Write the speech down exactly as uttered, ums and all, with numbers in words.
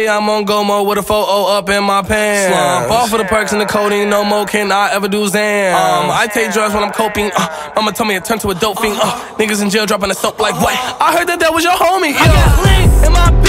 day, I'm on go mode with a photo up in my pants. Slump off for the perks and the codeine, no more can I ever do Zan. Um, I take drugs when I'm coping. Uh, mama told me it turned to a dope fiend. Uh, niggas in jail dropping a soap like what? I heard that that was your homie. Yeah. I got lean in my